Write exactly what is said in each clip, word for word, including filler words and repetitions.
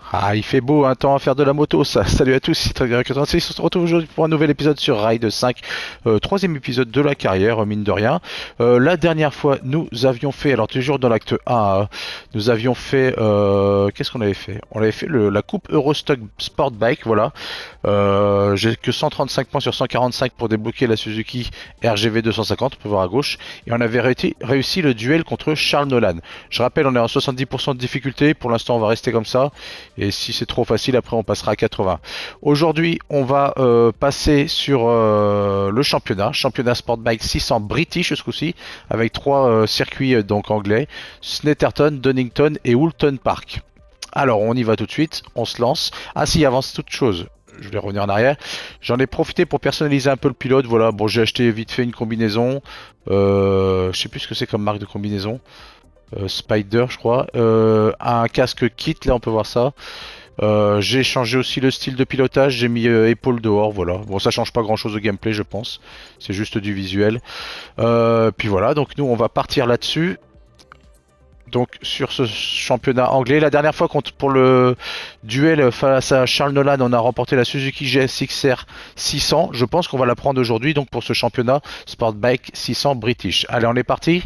Ah, il fait beau, un temps à faire de la moto, ça. Salut à tous, c'est Trader quatre-vingt-six. On se retrouve aujourd'hui pour un nouvel épisode sur Ride cinq, euh, troisième épisode de la carrière, euh, mine de rien. Euh, la dernière fois, nous avions fait, alors toujours dans l'acte un, hein, nous avions fait, euh, qu'est-ce qu'on avait fait? On avait fait le- la coupe Eurostock Sport Bike, voilà. Euh, j'ai que cent trente-cinq points sur cent quarante-cinq pour débloquer la Suzuki R G V deux cent cinquante, on peut voir à gauche. Et on avait réussi, réussi le duel contre Charles Nolan. Je rappelle, on est en soixante-dix pour cent de difficulté, pour l'instant on va rester comme ça. Et si c'est trop facile, après on passera à quatre-vingts. Aujourd'hui, on va euh, passer sur euh, le championnat, championnat Sport Bike six cents British ce coup-ci, avec trois euh, circuits euh, donc anglais, Snetterton, Donington et Woolton Park. Alors on y va tout de suite, on se lance. Ah si, avant toute chose, je vais revenir en arrière. J'en ai profité pour personnaliser un peu le pilote. Voilà, bon, j'ai acheté vite fait une combinaison. Euh, je sais plus ce que c'est comme marque de combinaison. Euh, Spider, je crois. Euh, un casque kit, là, on peut voir ça. Euh, j'ai changé aussi le style de pilotage. J'ai mis euh, épaule dehors, voilà. Bon, ça change pas grand-chose au gameplay, je pense. C'est juste du visuel. Euh, puis voilà, donc nous, on va partir là-dessus. Donc sur ce championnat anglais, la dernière fois contre, pour le duel face à Charles Nolan, on a remporté la Suzuki G S X R six cents. Je pense qu'on va la prendre aujourd'hui donc pour ce championnat Sport Bike six cents British. Allez, on est parti.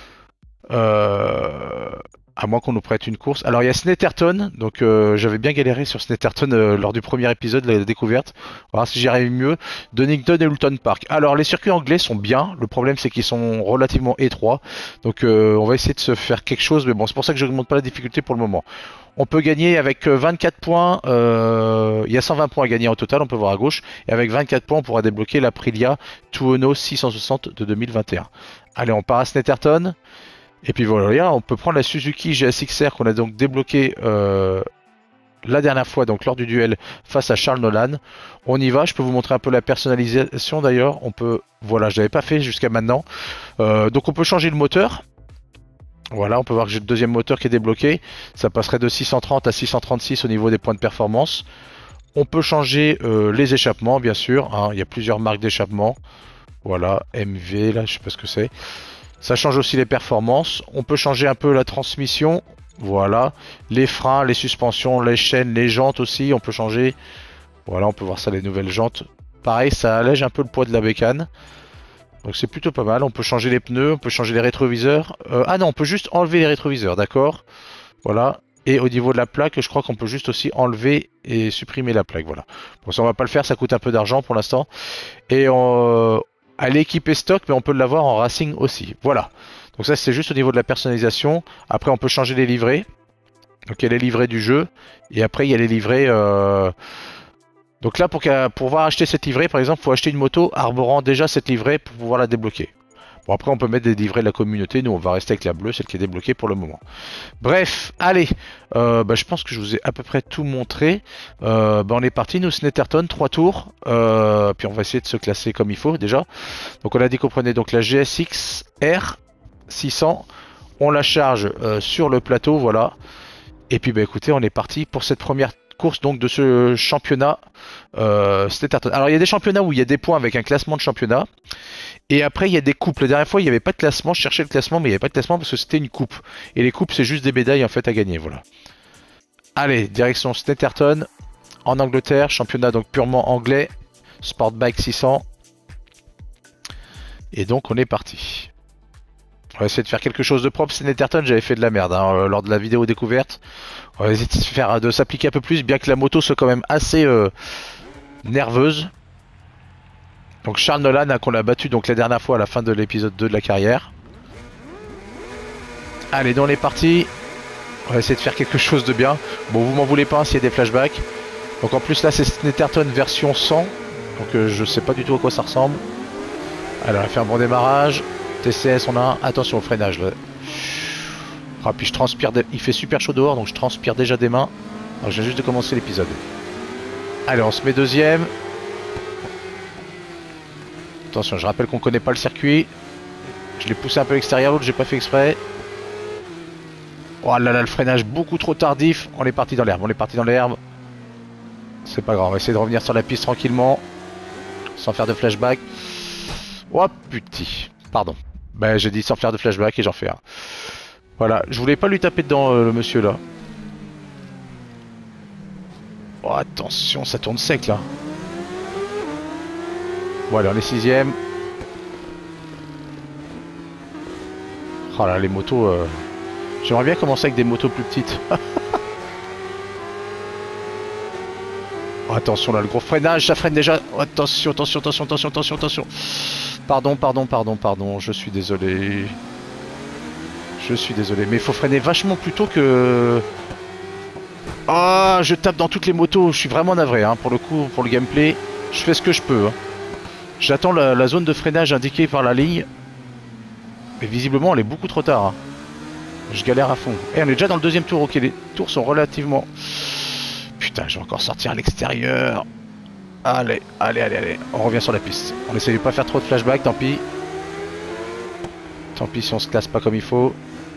Euh, à moins qu'on nous prête une course. Alors il y a Snetterton, donc euh, j'avais bien galéré sur Snetterton euh, lors du premier épisode, la découverte. On va voir si j'y arrive mieux. Donington et Woolton Park. Alors les circuits anglais sont bien, le problème c'est qu'ils sont relativement étroits. Donc euh, on va essayer de se faire quelque chose, mais bon c'est pour ça que je n'augmente pas la difficulté pour le moment. On peut gagner avec vingt-quatre points, euh, il y a cent vingt points à gagner en total, on peut voir à gauche. Et avec vingt-quatre points on pourra débloquer l'Aprilia Tuono six cent soixante de deux mille vingt et un. Allez, on part à Snetterton. Et puis voilà, on peut prendre la Suzuki G S X R qu'on a donc débloqué euh, la dernière fois, donc lors du duel face à Charles Nolan. On y va, je peux vous montrer un peu la personnalisation d'ailleurs. On peut, voilà, je l'avais pas fait jusqu'à maintenant. Euh, donc on peut changer le moteur. Voilà, on peut voir que j'ai le deuxième moteur qui est débloqué. Ça passerait de six cent trente à six cent trente-six au niveau des points de performance. On peut changer euh, les échappements, bien sûr, hein. Il y a plusieurs marques d'échappement. Voilà, M V, là, je sais pas ce que c'est. Ça change aussi les performances. On peut changer un peu la transmission. Voilà. Les freins, les suspensions, les chaînes, les jantes aussi. On peut changer. Voilà, on peut voir ça, les nouvelles jantes. Pareil, ça allège un peu le poids de la bécane. Donc c'est plutôt pas mal. On peut changer les pneus, on peut changer les rétroviseurs. Euh, ah non, on peut juste enlever les rétroviseurs, d'accord. Voilà. Et au niveau de la plaque, je crois qu'on peut juste aussi enlever et supprimer la plaque. Voilà. Bon, ça on va pas le faire, ça coûte un peu d'argent pour l'instant. Et on... Elle est équipée stock, mais on peut l'avoir en racing aussi. Voilà. Donc ça, c'est juste au niveau de la personnalisation. Après, on peut changer les livrets. Donc il y a les livrets du jeu. Et après, il y a les livrets... Euh... Donc là, pour, pour pouvoir acheter cette livrée, par exemple, il faut acheter une moto arborant déjà cette livrée pour pouvoir la débloquer. Bon, après, on peut mettre des livrets de la communauté. Nous, on va rester avec la bleue, celle qui est débloquée pour le moment. Bref, allez. Euh, bah, je pense que je vous ai à peu près tout montré. Euh, bah, on est parti, nous, Snetterton, trois tours. Euh, puis on va essayer de se classer comme il faut, déjà. Donc, on a dit qu'on prenait donc la G S X R six cents. On la charge euh, sur le plateau, voilà. Et puis, bah, écoutez, on est parti pour cette première course donc de ce championnat euh, Snetterton. Alors, il y a des championnats où il y a des points avec un classement de championnat. Et après, il y a des coupes. La dernière fois, il n'y avait pas de classement. Je cherchais le classement, mais il n'y avait pas de classement parce que c'était une coupe. Et les coupes, c'est juste des médailles en fait à gagner. Voilà. Allez, direction Snetterton, en Angleterre. Championnat donc purement anglais. Sport Bike six cents. Et donc, on est parti. On va essayer de faire quelque chose de propre. Snetterton, j'avais fait de la merde hein, lors de la vidéo découverte. On va essayer de faire de s'appliquer un peu plus, bien que la moto soit quand même assez euh, nerveuse. Donc Charles Nolan hein, qu'on a battu donc la dernière fois à la fin de l'épisode deux de la carrière. Allez, donc on est parti. On va essayer de faire quelque chose de bien. Bon, vous m'en voulez pas s'il y a des flashbacks. Donc en plus là c'est Snetterton version cent. Donc euh, je sais pas du tout à quoi ça ressemble. Alors on a fait un bon démarrage. T C S on a un. Attention au freinage là. Ah puis je transpire. De... Il fait super chaud dehors donc je transpire déjà des mains. Alors je viens juste de commencer l'épisode. Allez, on se met deuxième. Attention, je rappelle qu'on connaît pas le circuit. Je l'ai poussé un peu à l'extérieur, l'autre j'ai pas fait exprès. Oh là là, le freinage beaucoup trop tardif. On est parti dans l'herbe, on est parti dans l'herbe. C'est pas grave, on va essayer de revenir sur la piste tranquillement. Sans faire de flashback. Oh putain, pardon. Ben j'ai dit sans faire de flashback et j'en fais un. Voilà, je voulais pas lui taper dedans euh, le monsieur là. Oh, attention, ça tourne sec là. Bon, allez, on est sixième. Oh là, les motos. Euh... J'aimerais bien commencer avec des motos plus petites. Oh, attention là, le gros freinage, ça freine déjà. Oh, attention, attention, attention, attention, attention, attention. Pardon, pardon, pardon, pardon, je suis désolé. Je suis désolé, mais il faut freiner vachement plus tôt que... Ah, oh, je tape dans toutes les motos, je suis vraiment navré, hein, pour le coup, pour le gameplay. Je fais ce que je peux. Hein. J'attends la, la zone de freinage indiquée par la ligne. Mais visiblement, elle est beaucoup trop tard. Hein. Je galère à fond. Et on est déjà dans le deuxième tour, ok, les tours sont relativement... Putain, je vais encore sortir à l'extérieur. Allez, allez, allez, allez. On revient sur la piste. On essaie de pas faire trop de flashback, tant pis. Tant pis si on se classe pas comme il faut.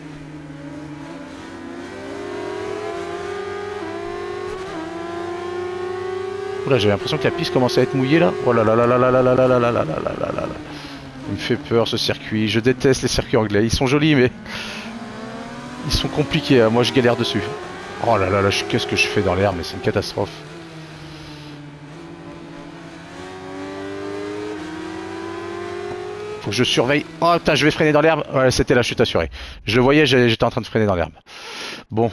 Oula, j'ai l'impression que la piste commence à être mouillée là. Oh là là là là là là là là là là là là là là là. Il me fait peur ce circuit. Je déteste les circuits anglais. Ils sont jolis mais... Ils sont compliqués. Hein. Moi je galère dessus. Oh là là là, qu'est-ce que je fais dans l'air, mais c'est une catastrophe. Faut que je surveille. Oh putain, je vais freiner dans l'herbe. Ouais, c'était la chute assurée. Je le voyais, j'étais en train de freiner dans l'herbe. Bon.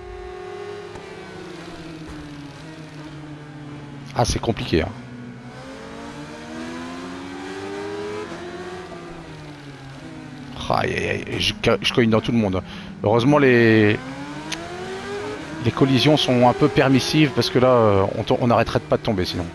Ah, c'est compliqué. Hein. Aïe aïe aïe, je, je cogne dans tout le monde. Heureusement, les... Les collisions sont un peu permissives parce que là, on n'arrêterait pas de tomber sinon.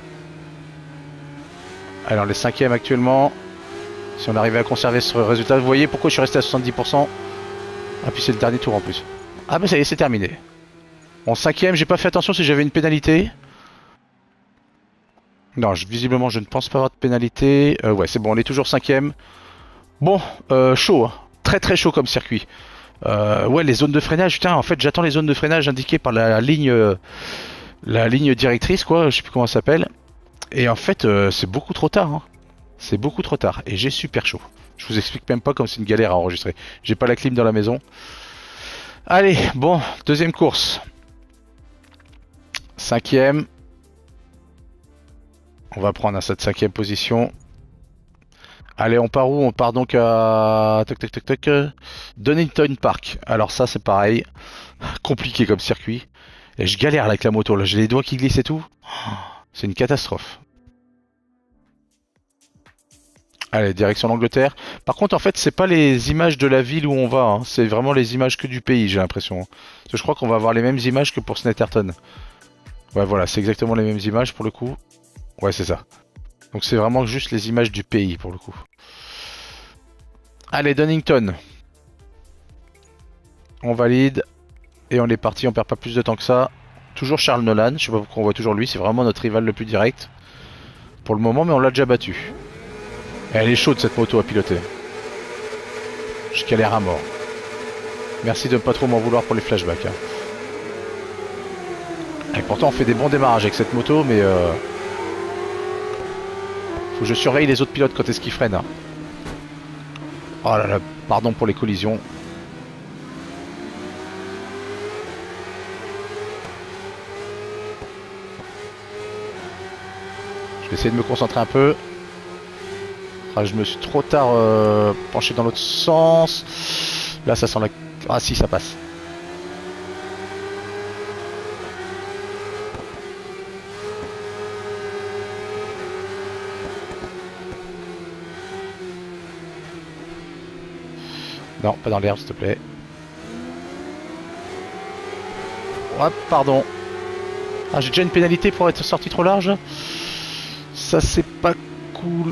Alors, les cinquièmes actuellement. Si on arrivait à conserver ce résultat, vous voyez pourquoi je suis resté à soixante-dix pour cent. Ah, puis c'est le dernier tour en plus. Ah, bah ça y est, c'est terminé. Bon, cinquième, j'ai pas fait attention si j'avais une pénalité. Non, je, visiblement, je ne pense pas avoir de pénalité. Euh, ouais, c'est bon, on est toujours cinquième. Bon, euh, chaud, hein. Très très chaud comme circuit. Euh, ouais, les zones de freinage, putain, en fait, j'attends les zones de freinage indiquées par la ligne, euh, la ligne directrice, quoi, je sais plus comment ça s'appelle. Et en fait, euh, c'est beaucoup trop tard. Hein. C'est beaucoup trop tard. Et j'ai super chaud. Je vous explique même pas comme c'est une galère à enregistrer. J'ai pas la clim dans la maison. Allez, bon, deuxième course. Cinquième. On va prendre à cette cinquième position. Allez, on part où? On part donc à... Toc, toc, toc, toc. Donington Park. Alors ça, c'est pareil. Compliqué comme circuit. Et je galère avec la moto, là. J'ai les doigts qui glissent et tout. C'est une catastrophe. Allez, direction l'Angleterre. Par contre, en fait, c'est pas les images de la ville où on va. Hein. C'est vraiment les images que du pays, j'ai l'impression. Parce que je crois qu'on va avoir les mêmes images que pour Snetterton. Ouais, voilà, c'est exactement les mêmes images pour le coup. Ouais, c'est ça. Donc c'est vraiment juste les images du pays pour le coup. Allez, Donington. On valide. Et on est parti, on perd pas plus de temps que ça. Toujours Charles Nolan, je sais pas pourquoi on voit toujours lui, c'est vraiment notre rival le plus direct. Pour le moment, mais on l'a déjà battu. Et elle est chaude cette moto à piloter. Je galère à mort. Merci de ne pas trop m'en vouloir pour les flashbacks. Hein. Et pourtant on fait des bons démarrages avec cette moto, mais... Euh... Faut que je surveille les autres pilotes quand est-ce qu'ils freinent. Hein. Oh là là, pardon pour les collisions. Je vais essayer de me concentrer un peu. Ah, je me suis trop tard euh, penché dans l'autre sens. Là ça sent la... Ah si, ça passe. Non, pas dans l'herbe s'il te plaît. Hop, pardon. Ah, j'ai déjà une pénalité pour être sorti trop large. Ça c'est pas cool.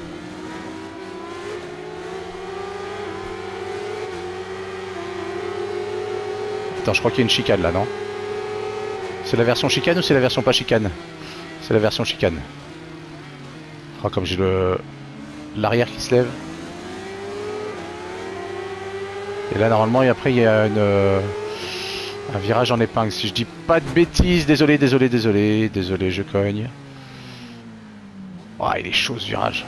Attends, je crois qu'il y a une chicane là, non? C'est la version chicane ou c'est la version pas chicane? C'est la version chicane. Oh, comme j'ai le... l'arrière qui se lève. Et là normalement, et après il y a une... un virage en épingle. Si je dis pas de bêtises, désolé, désolé, désolé, désolé, je cogne. Oh, il est chaud ce virage.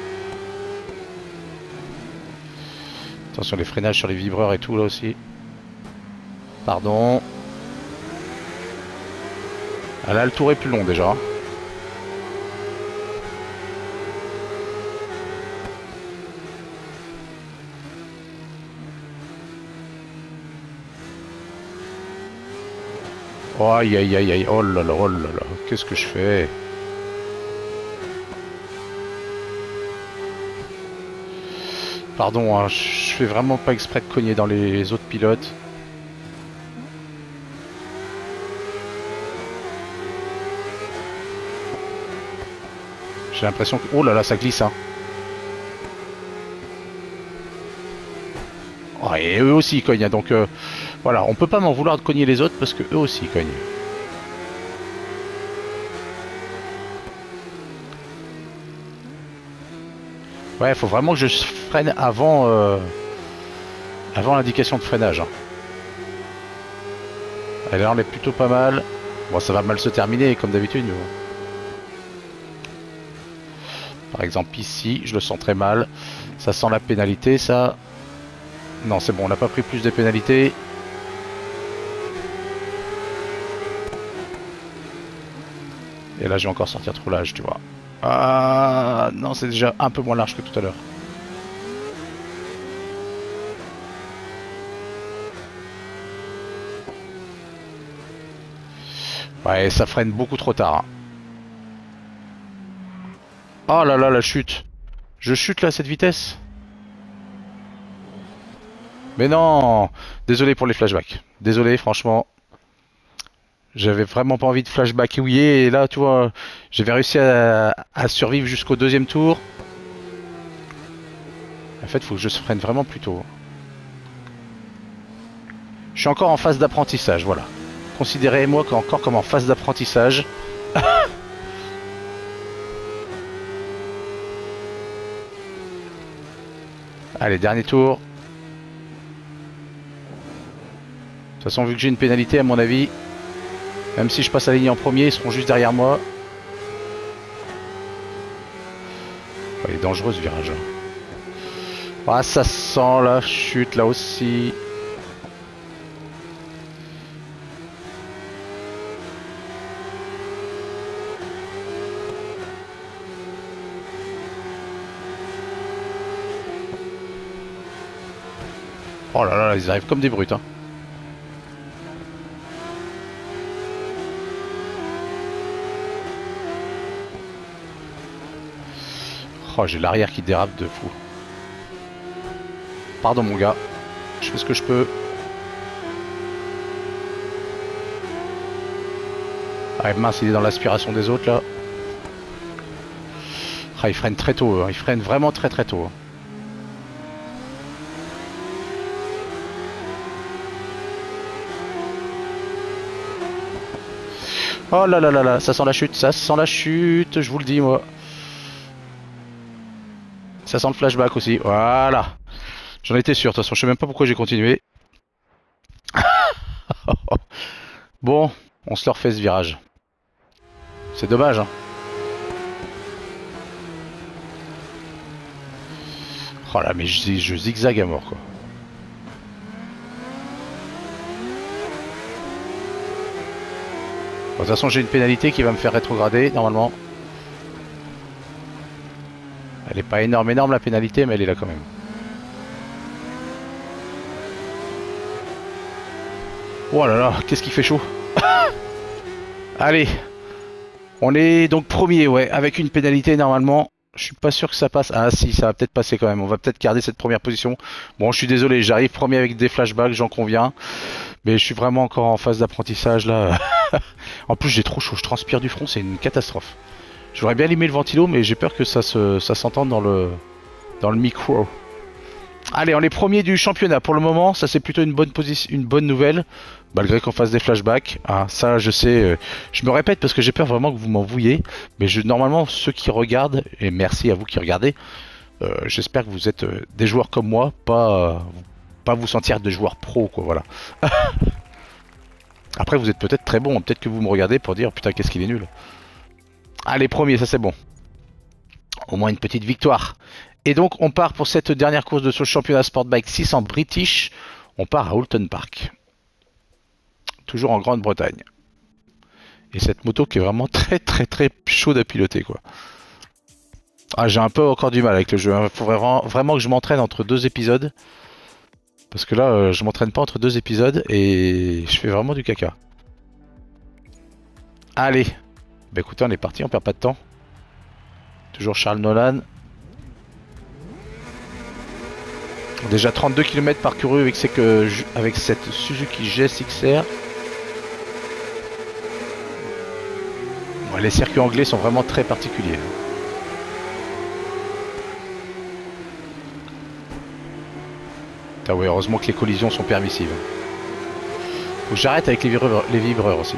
Attention les freinages sur les vibreurs et tout là aussi. Pardon. Ah là, le tour est plus long déjà. Oh, aïe aïe aïe aïe, oh là là, oh là là, qu'est-ce que je fais? Pardon, hein, je fais vraiment pas exprès de cogner dans les autres pilotes. J'ai l'impression que... Oh là là, ça glisse, hein. Oh, et eux aussi ils cognent, hein, donc euh, voilà, on peut pas m'en vouloir de cogner les autres parce que eux aussi ils cognent. Ouais, faut vraiment que je freine avant, euh, avant l'indication de freinage. Hein. Et là on est plutôt pas mal. Bon, ça va mal se terminer comme d'habitude. Mais bon. Par exemple ici, je le sens très mal. Ça sent la pénalité, ça. Non, c'est bon, on n'a pas pris plus de pénalités. Et là, je vais encore sortir trop large, tu vois. Ah non, c'est déjà un peu moins large que tout à l'heure. Ouais, ça freine beaucoup trop tard. Hein. Oh là là, la chute. Je chute là à cette vitesse. Mais non. Désolé pour les flashbacks. Désolé, franchement. J'avais vraiment pas envie de flashback ouiller. Et là, tu vois, j'avais réussi à, à survivre jusqu'au deuxième tour. En fait, il faut que je se freine vraiment plus tôt. Je suis encore en phase d'apprentissage, voilà. Considérez-moi encore comme en phase d'apprentissage. Allez, dernier tour. De toute façon, vu que j'ai une pénalité, à mon avis, même si je passe la ligne en premier, ils seront juste derrière moi. Oh, il est dangereux ce virage. Ah, ça sent la chute là aussi. Oh là là, ils arrivent comme des brutes. Hein. Oh, j'ai l'arrière qui dérape de fou. Pardon mon gars, je fais ce que je peux. Ah mince, il est dans l'aspiration des autres là. Ah, il freine très tôt, hein. Il freine vraiment très très tôt. Hein. Oh là là là là, ça sent la chute, ça sent la chute, je vous le dis moi. Ça sent le flashback aussi, voilà. J'en étais sûr, de toute façon, je sais même pas pourquoi j'ai continué. Bon, on se le refait ce virage. C'est dommage, hein. Oh là, mais je, je zigzag à mort, quoi. Bon, de toute façon, j'ai une pénalité qui va me faire rétrograder, normalement. Elle est pas énorme, énorme la pénalité, mais elle est là quand même. Oh là là, qu'est-ce qui fait chaud. Allez. On est donc premier, ouais, avec une pénalité normalement. Je suis pas sûr que ça passe. Ah si, ça va peut-être passer quand même. On va peut-être garder cette première position. Bon, je suis désolé, j'arrive premier avec des flashbacks, j'en conviens. Mais je suis vraiment encore en phase d'apprentissage là. En plus, j'ai trop chaud, je transpire du front, c'est une catastrophe. J'aurais bien allumé le ventilo, mais j'ai peur que ça se, ça s'entende dans le, dans le micro. Allez, on est premier du championnat pour le moment. Ça, c'est plutôt une bonne position, une bonne nouvelle, malgré qu'on fasse des flashbacks. Ah, ça, je sais. Euh, je me répète parce que j'ai peur vraiment que vous m'en vouliez. Mais je, normalement, ceux qui regardent, et merci à vous qui regardez, euh, j'espère que vous êtes euh, des joueurs comme moi, pas, euh, pas vous sentir des joueurs pro, quoi. Voilà. Après, vous êtes peut-être très bon. Peut-être que vous me regardez pour dire putain, qu'est-ce qu'il est nul. Allez, premier, ça c'est bon. Au moins une petite victoire. Et donc, on part pour cette dernière course de ce championnat Sportbike six cents British. On part à Oulton Park. toujours en Grande-Bretagne. Et cette moto qui est vraiment très très très chaude à piloter quoi. Ah, j'ai un peu encore du mal avec le jeu. Il faudrait vraiment, vraiment que je m'entraîne entre deux épisodes. Parce que là, euh, je m'entraîne pas entre deux épisodes et je fais vraiment du caca. Allez. Bah écoutez, on est parti, on perd pas de temps. Toujours Charles Nolan. Déjà trente-deux kilomètres parcourus avec, que, avec cette Suzuki G S X R. Ouais, les circuits anglais sont vraiment très particuliers. Ah ouais, heureusement que les collisions sont permissives. Faut que j'arrête avec les vibreurs, les vibreurs aussi.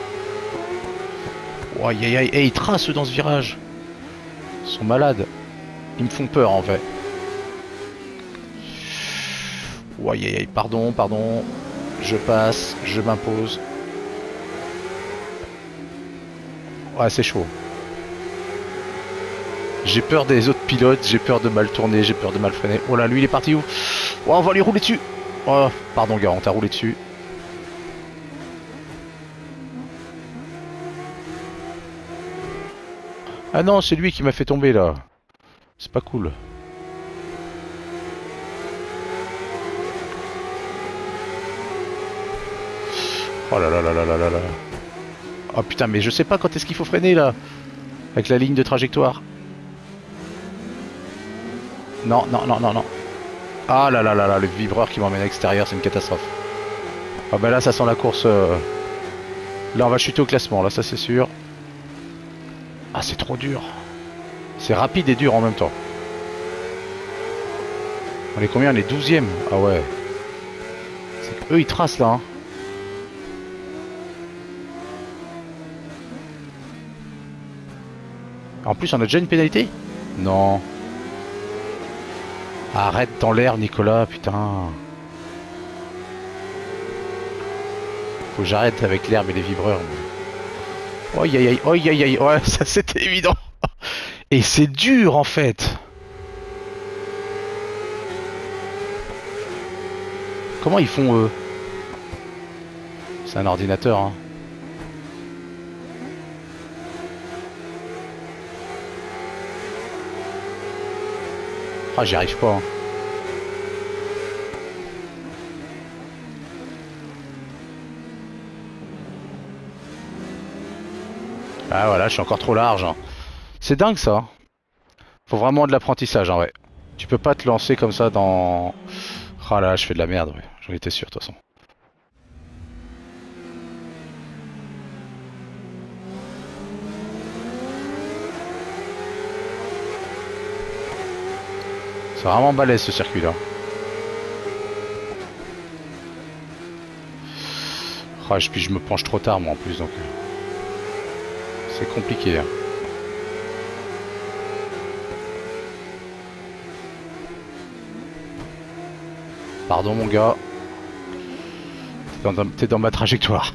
Oh, aïe aïe aïe, hey, ils tracent dans ce virage. Ils sont malades. Ils me font peur en fait. Oh, aïe aïe aïe, pardon, pardon. Je passe, je m'impose. Ouais, c'est chaud. J'ai peur des autres pilotes, j'ai peur de mal tourner, j'ai peur de mal freiner. Oh là, lui il est parti où? Oh, on va lui rouler dessus. Oh, pardon gars, on t'a roulé dessus. Ah non, c'est lui qui m'a fait tomber là. C'est pas cool. Oh là là là là là là là. Oh putain, mais je sais pas quand est-ce qu'il faut freiner là. Avec la ligne de trajectoire. Non, non, non, non, non. Ah là là là là, le vibreur qui m'emmène à l'extérieur, c'est une catastrophe. Ah bah là, ça sent la course. Euh... Là, on va chuter au classement, là, ça c'est sûr. Ah, c'est trop dur. C'est rapide et dur en même temps. On est combien? On est douzième. Ah ouais. C'est qu'eux, ils tracent là. Hein. En plus, on a déjà une pénalité? Non. Arrête dans l'air, Nicolas, putain. Faut que j'arrête avec l'herbe et les vibreurs. Oh aïe aïe aïe, oh aïe aïe, ouais, ça c'était évident. Et c'est dur en fait. Comment ils font eux? C'est un ordinateur, hein. Ah, j'y arrive pas. Hein. Ah voilà, je suis encore trop large. Hein. C'est dingue ça. Faut vraiment de l'apprentissage, hein, ouais. Tu peux pas te lancer comme ça dans... Ah là, je fais de la merde, ouais. J'en étais sûr de toute façon. C'est vraiment balèze ce circuit là. Ah, puis je me penche trop tard moi en plus donc. C'est compliqué. Hein. Pardon mon gars. T'es dans, t'es dans ma trajectoire.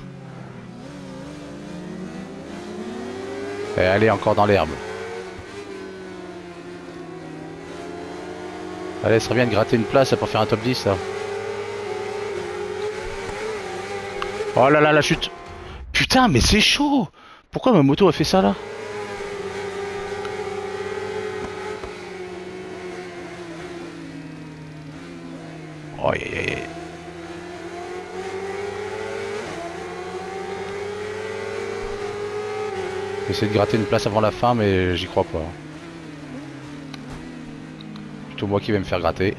Et allez encore dans l'herbe. Allez, ça serait bien de gratter une place pour faire un top dix ça. Oh là là, la chute. Putain, mais c'est chaud. Pourquoi ma moto a fait ça là? Oh, aïe aïe aïe. J'essaie de gratter une place avant la fin, mais j'y crois pas. Plutôt moi qui vais me faire gratter.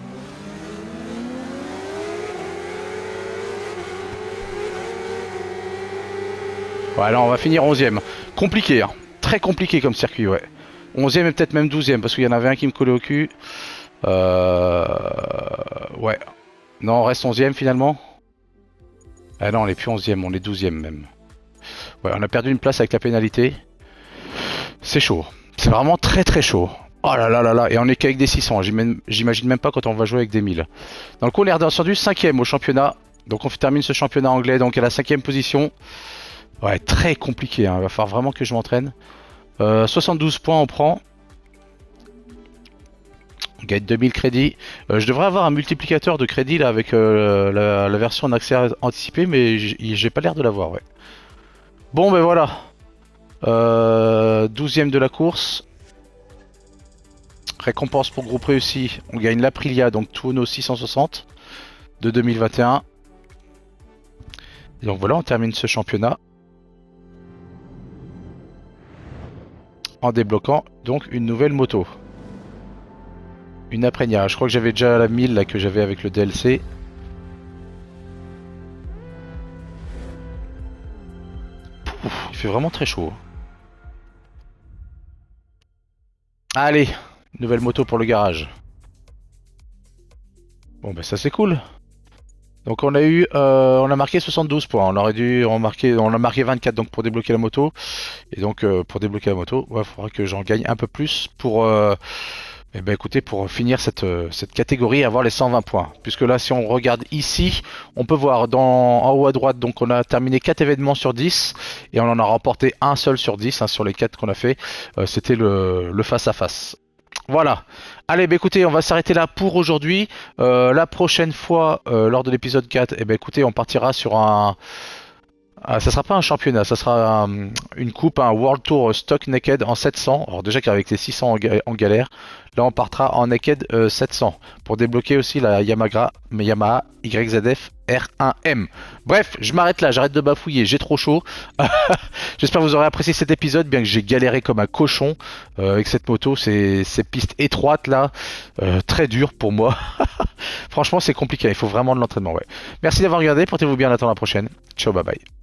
Voilà, on va finir onzième. Compliqué, hein. Très compliqué comme circuit, ouais. onzième et peut-être même douzième, parce qu'il y en avait un qui me collait au cul. Euh... Ouais. Non, on reste onzième finalement. Ah non, on est plus onzième, on est douzième même. Ouais, on a perdu une place avec la pénalité. C'est chaud. C'est vraiment très très chaud. Oh là là là là, et on est qu'avec des six cents. J'imagine même pas quand on va jouer avec des mille. Dans le coup, on est descendu cinquième au championnat. Donc on termine ce championnat anglais, donc à la cinquième position. Ouais, très compliqué, hein. Il va falloir vraiment que je m'entraîne. Euh, soixante-douze points on prend. On gagne deux mille crédits. Euh, je devrais avoir un multiplicateur de crédits là avec euh, la, la version en accès anticipé, mais j- j'ai pas l'air de l'avoir, ouais. Bon, ben voilà. Euh, douzième de la course. Récompense pour groupe réussi. On gagne l'Aprilia, donc tous nos six cent soixante de deux mille vingt et un. Et donc voilà, on termine ce championnat. En débloquant donc une nouvelle moto. Une Aprilia. Je crois que j'avais déjà la mille là que j'avais avec le D L C. Pouf, il fait vraiment très chaud. Allez, nouvelle moto pour le garage. Bon bah ça c'est cool. Donc on a eu, euh, on a marqué soixante-douze points. On aurait dû en marquer, on a marqué vingt-quatre donc pour débloquer la moto. Et donc euh, pour débloquer la moto, il ouais, faudra que j'en gagne un peu plus pour, euh, eh ben écoutez, pour finir cette euh, cette catégorie et avoir les cent vingt points. Puisque là, si on regarde ici, on peut voir dans en haut à droite, donc on a terminé quatre événements sur dix et on en a remporté un seul sur dix hein, sur les quatre qu'on a fait. Euh, C'était le le face à face. Voilà. Allez, bah écoutez, on va s'arrêter là pour aujourd'hui. Euh, la prochaine fois, euh, lors de l'épisode quatre, eh ben écoutez, on partira sur un. Ah, ça sera pas un championnat, ça sera un- une coupe, un World Tour Stock Naked en sept cents. Alors déjà qu'avec les six cents en, ga- en galère, là on partira en Naked euh, sept cents pour débloquer aussi la Yamaha, Yamaha Y Z F R un M. Bref, je m'arrête là, j'arrête de bafouiller, j'ai trop chaud. J'espère que vous aurez apprécié cet épisode, bien que j'ai galéré comme un cochon euh, avec cette moto, ces, ces pistes étroites là, euh, très dures pour moi. Franchement, c'est compliqué, il faut vraiment de l'entraînement. Ouais. Merci d'avoir regardé, portez-vous bien, à la prochaine. Ciao, bye bye.